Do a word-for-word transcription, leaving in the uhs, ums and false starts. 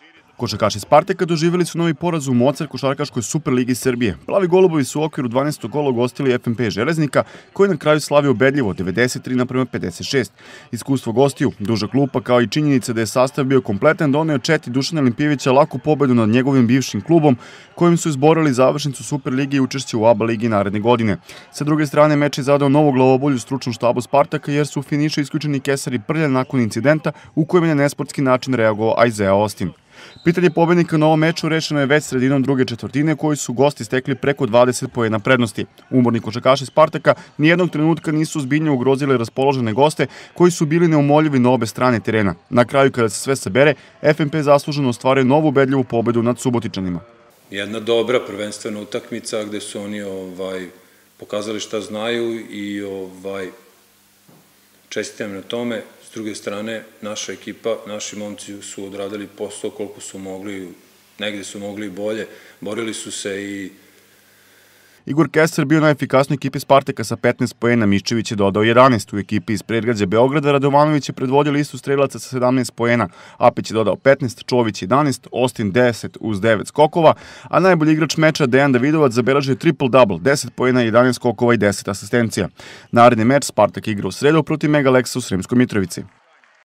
Košarkaši Spartaka doživjeli su novi poraz u Mocar košarkaškoj Superligi Srbije. Plavi golubovi su u okviru dvanaestog kola ugostili F M P Železnika, koji na kraju slavio ubedljivo devedeset tri naprema pedeset šest. Iskustvo gostiju, duža klupa, kao i činjenica da je sastav bio kompletan, doneo Četi Dušana Limpijevića laku pobedu nad njegovim bivšim klubom, kojim su izborili završnicu Superligi i učešće u A B A ligi naredne godine. Sa druge strane, meč je zadao novu glavobolju stručnom štabu Spartaka, jer su u finišu isključeni Kesar i Prlja nakon incidenta u kojem je na nesportski način reagovao Isaiah Austin. Pitanje pobednika na ovom meču rešeno je već sredinom druge četvrtine, koji su gosti stekli preko dvadeset poena prednosti. Umorni košarkaši Spartaka nijednog trenutka nisu zbiljno ugrozili raspoložene goste, koji su bili neumoljivi na obe strane terena. Na kraju, kada se sve sabere, F M P zasluženo ostvaruje novu ubedljivu pobedu nad Subotičanima. Jedna dobra prvenstvena utakmica gde su oni ovaj, pokazali šta znaju i ovaj, čestitam na tome. S druge strane, naša ekipa, naši momci su odradili posao koliko su mogli, negde su mogli i bolje, borili su se i... Igor Kesar bio najefikasniji ekipi Spartaka sa petnaest poena, Miščević je dodao jedanaest. U ekipi iz predgrađa Beograda Radovanović je predvodio listu strelaca sa sedamnaest poena, Apić je dodao petnaest, Čović jedanaest, Ostin deset uz devet skokova, a najbolji igrač meča Dejan Davidovac zabeležio triple-double, deset poena, jedanaest skokova i deset asistencija. Naredni meč Spartak igra u sredu protiv Mega Leksa u Sremskoj Mitrovici.